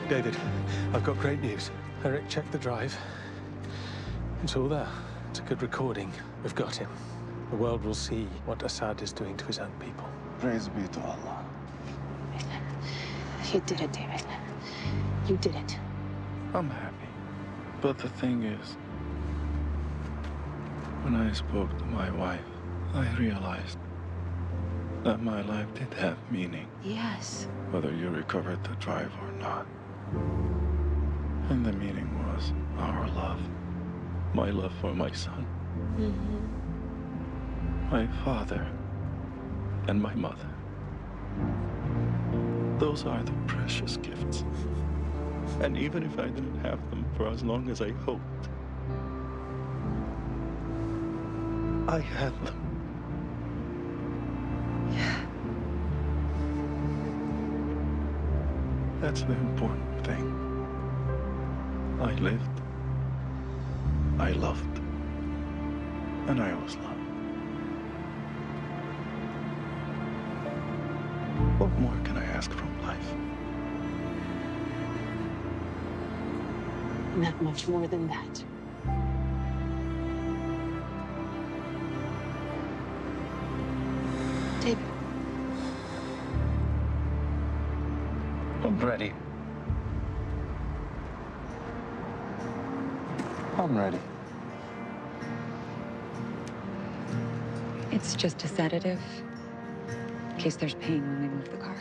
David, I've got great news. Eric checked the drive. It's all there. It's a good recording. We've got him. The world will see what Assad is doing to his own people. Praise be to Allah. You did it, David. You did it. I'm happy. But the thing is, when I spoke to my wife, I realized that my life did have meaning. Yes. Whether you recovered the drive or not. And the meaning was our love. My love for my son. Mm-hmm. My father. And my mother. Those are the precious gifts. And even if I didn't have them for as long as I hoped, I had them. Yeah. That's the important thing. I lived, I loved, and I was loved. What more can I ask from life? Not much more than that. David. I'm ready. I'm ready. It's just a sedative, in case there's pain when we move the car.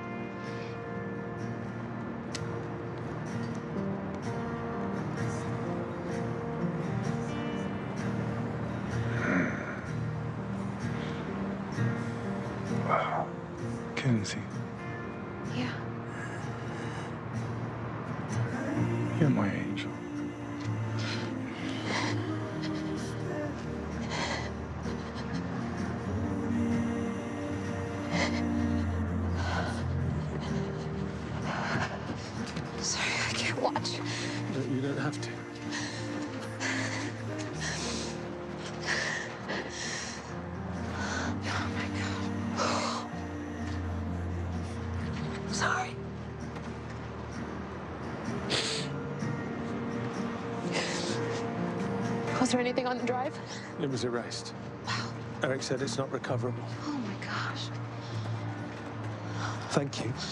Wow. Kenzie, Yeah. you're my angel. Sorry, I can't watch. No, you don't have to. Oh my God. I'm sorry. Was there anything on the drive? It was erased. Wow. Eric said it's not recoverable. Oh my gosh. Thank you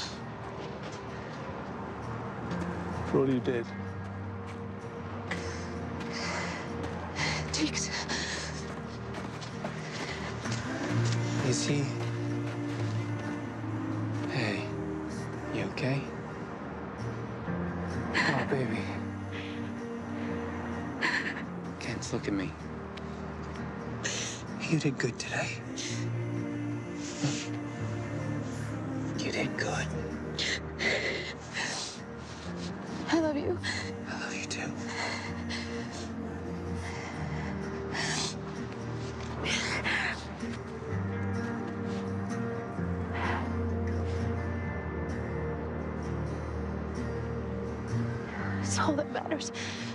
for all you did. Thanks. Is he? Hey, you okay? Oh, baby. Kent, look at me. You did good today. You did good. I love you. I love you too. It's all that matters.